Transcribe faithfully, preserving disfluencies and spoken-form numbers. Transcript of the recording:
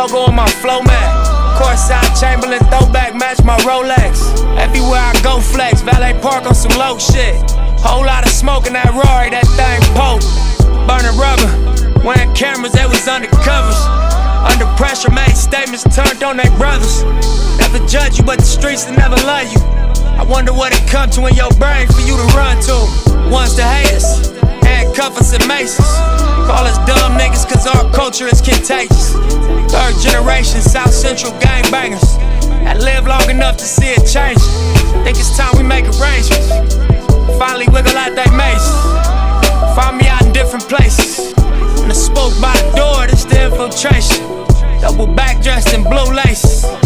logo on my flow mat. Courtside Chamberlain throwback, match my Rolex. Everywhere I go flex, valet park on some low shit. Whole lot of smoke in that Rory, that thing poke. Burning rubber, wearing cameras, they was undercovers. Under pressure, made statements, turned on their brothers. Never judge you, but the streets will never love you. I wonder what it come to in your brain for you to run to. One's the haters, handcuff us and maces. Call us dumb niggas cause our culture is contagious. Third generation South Central gangbangers that live long enough to see it change. Think it's time we make arrangements. Finally wiggle out they maces. Find me out in different places. When the spoke by the door, this the infiltration. Double back dressed in blue laces.